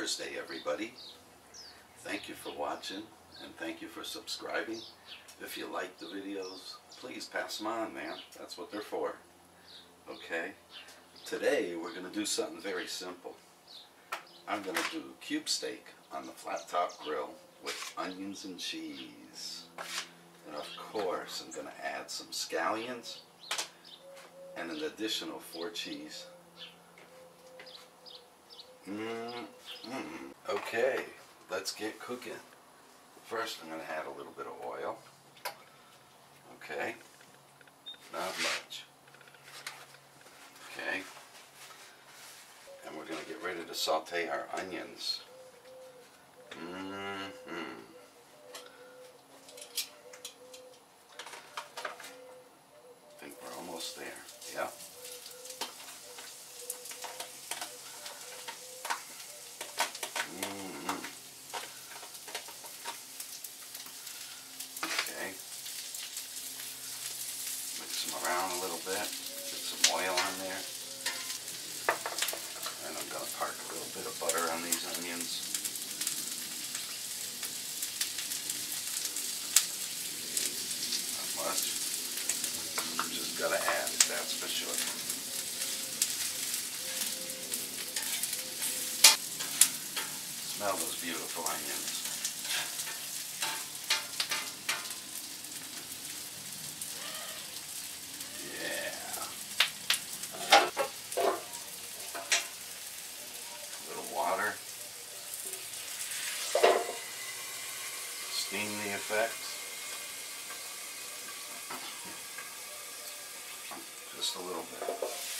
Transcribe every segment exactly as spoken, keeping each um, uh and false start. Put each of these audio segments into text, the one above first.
Mother's Day, everybody. Thank you for watching and thank you for subscribing. If you like the videos, please pass them on, man. That's what they're for. Okay? Today we're going to do something very simple. I'm going to do cube steak on the flat top grill with onions and cheese. And of course I'm going to add some scallions and an additional four cheese. Mm-mm. Okay, let's get cooking. First I'm going to add a little bit of oil. Okay, not much. Okay, and we're going to get ready to saute our onions. Mm-hmm. I think we're almost there. Yeah. Mm-hmm. Okay. Mix them around a little bit. Get some oil on there. And I'm going to park a little bit of butter on these onions. Not much. Just got to add it, that's for sure. Smell those beautiful onions. Yeah. A little water. Steam the effect. Just a little bit.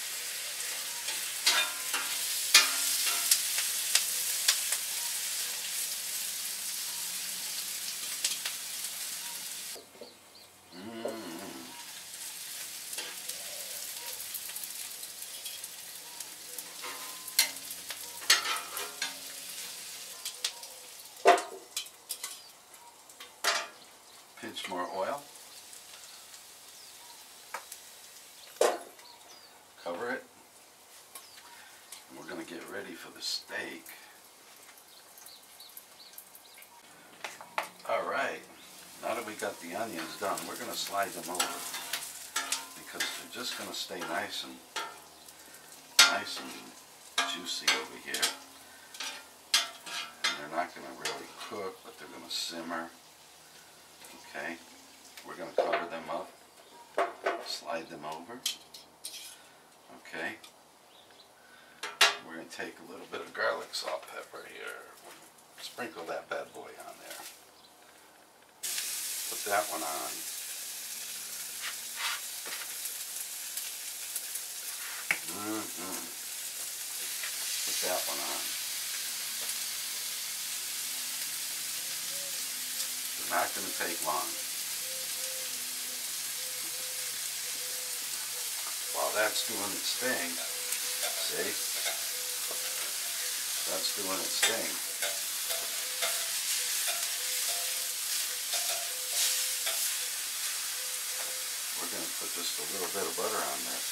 Pinch more oil. Cover it. And we're going to get ready for the steak. Alright, now that we got the onions done, we're going to slide them over. Because they're just going to stay nice and nice and juicy over here. And they're not going to really cook, but they're going to simmer. Okay, we're going to cover them up, slide them over. Okay, we're going to take a little bit of garlic salt pepper here, sprinkle that bad boy on there. Put that one on. Mm-hmm. Put that one on. Not going to take long. While that's doing its thing, see? That's doing its thing. We're going to put just a little bit of butter on this.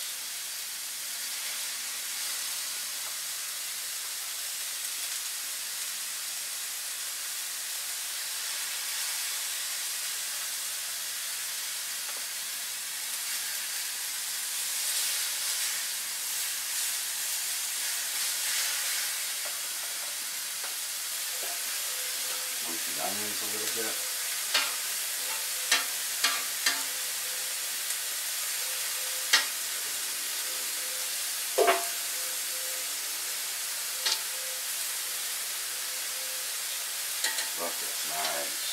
The onions a little bit. Look, it's nice.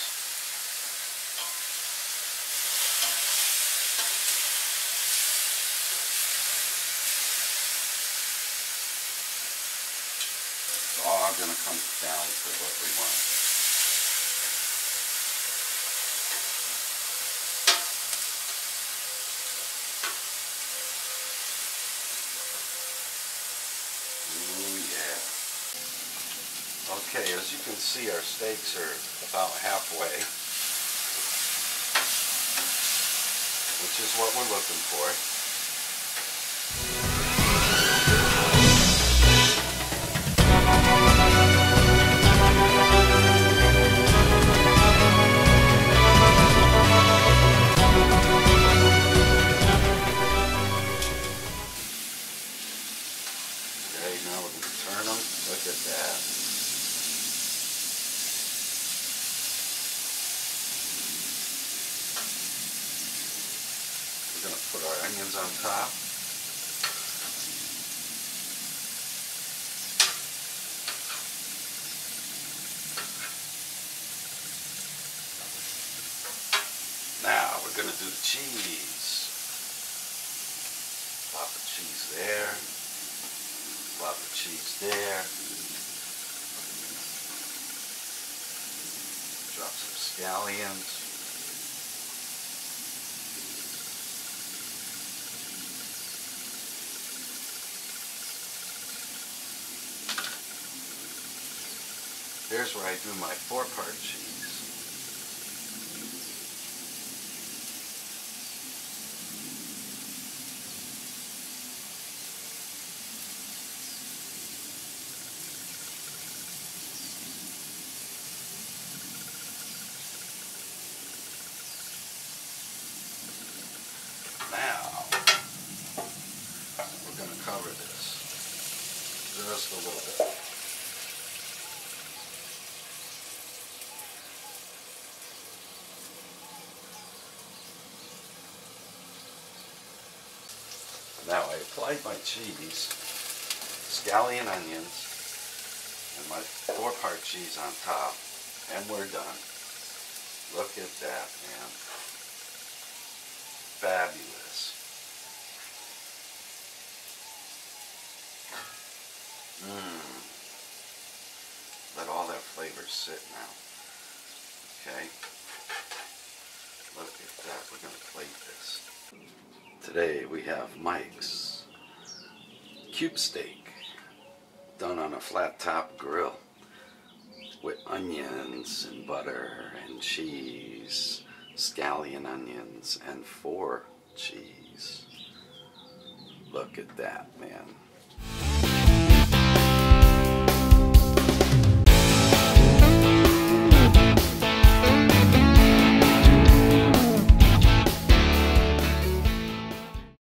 It's all going to come down to what we want. Okay, as you can see, our steaks are about halfway, which is what we're looking for. onions on top. Now we're going to do the cheese. Plop the cheese there. Plop the cheese there. Drop some scallions. Here's where I do my four-part cheese. Now, we're going to cover this just a little bit. Now I applied my cheese, scallion onions, and my four-part cheese on top, and we're done. Look at that, man. Fabulous. Mmm. Let all that flavor sit now. Okay. Look at that. We're going to plate this. Today we have Mike's cube steak done on a flat top grill with onions and butter and cheese, scallion onions and four cheese. Look at that, man.